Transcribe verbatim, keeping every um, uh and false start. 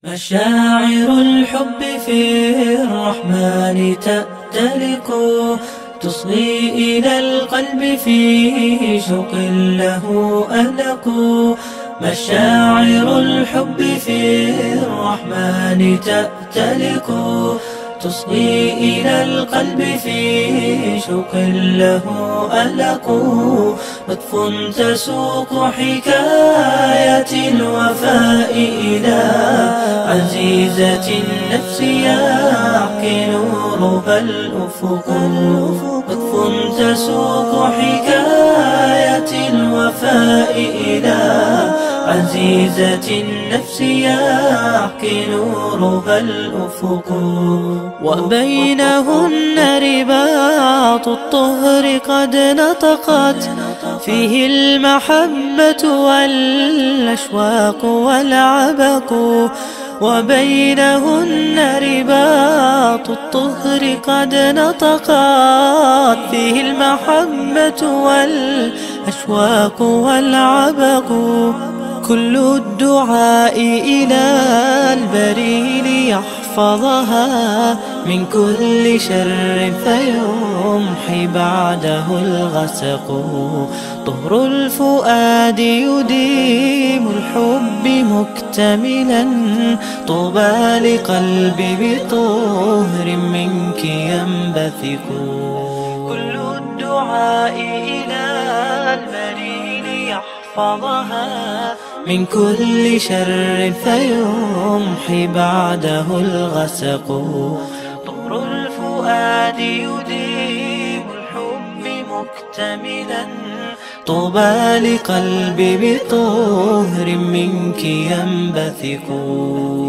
مشاعر الحب في الرحمن تأتلق، تصغي إلى القلب فيه شوق له ألق. مشاعر الحب في الرحمن تأتلق، تصغي إلى القلب فيه شوق له ألق. لطف تسوق حكاية الوفاء إلى عزيزة النفس يحكي نورها الأفق. لطف تسوق حكاية الوفاء إلى عزيزة النفس يحكي نورها الأفق. وبينهن رباط الطهر قد نطقت فيه المحبة والأشواق والعبق. وبينهن رباط الطهر قد نطقت فيه المحبة والأشواق والعبق. كل الدعاء إلى البري ليحفظها من كل شر فيمحي بعده الغسق. طهر الفؤاد يديم الحب مكتملا، طوبى لقلب بطهر منك ينبثق. كل الدعاء إلى البري ليحفظها من كل شر فيمحي بعده الغسق. طهر الفؤاد يديم الحب مكتملا، طوبى لقلب بطهر منك ينبثق.